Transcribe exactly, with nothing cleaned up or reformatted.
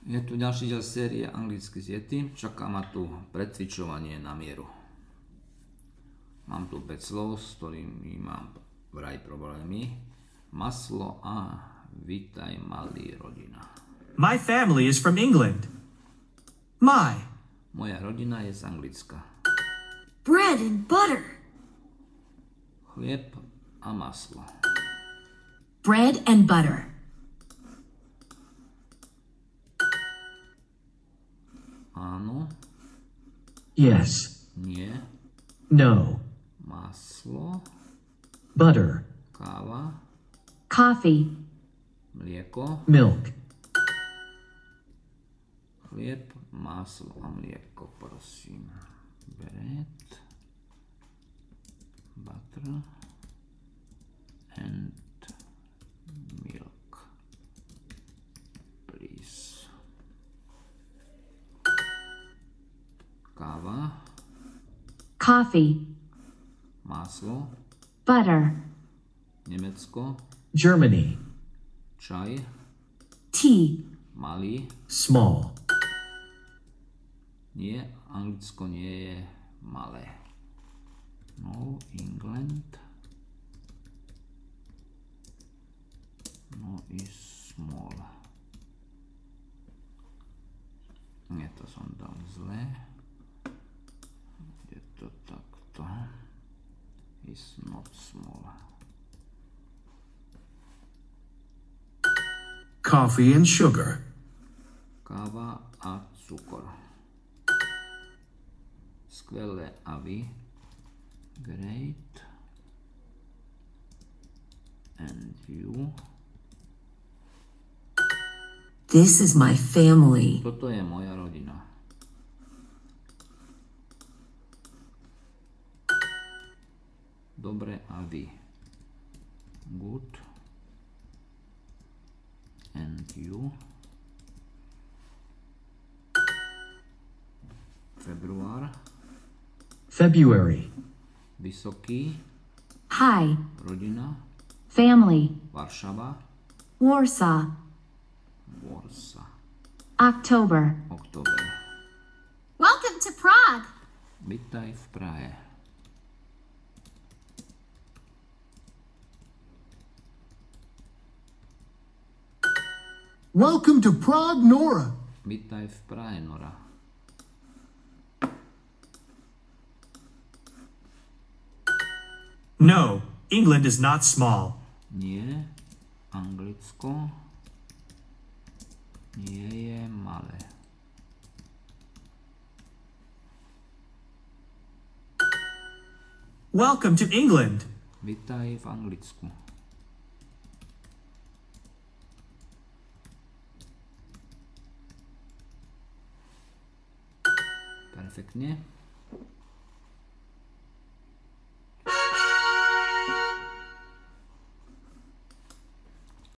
Je tu ďalší diel série anglicky s Yeti. Čaká ma tu precvičovanie na mieru. Mám tu päť slov, s ktorými mám vraj problémy. Maslo a vítaj malý rodina. My family is from England. My. Moja rodina je z Anglicka. Bread and butter. Chlieb a maslo. Bread and butter. Áno. Yes. Nie. No. Maslo. Butter. Káva. Coffee. Mlieko. Milk. Chlieb, maslo a mlieko, prosím. Bread. Butter. And milk. Please. Káva. Coffee. Maslo. Butter. Nemecko. Germany. Čaj. Tea. Malý. Small. Nie, Anglicko nie je malé. No, England. No is small. Nie, to som dal zle. Je to takto. Is not small. Coffee and sugar. Káva a cukor. Skvelé a vy. Great. And you. This is my family. Toto je moja rodina. Dobre a vy. Good. And you. Február. February. Vysoký. Hi. Rodina. Family. Varšava. Warsaw. Warsaw. October. Október. Welcome to Prague. Vítaj v Prahe. Welcome to Prague, Nora. Vítaj v Prahe, Nora. No, England is not small. Nie, Anglicko nie je malé. Welcome to England. Vítaj v Anglicku. Perfektne.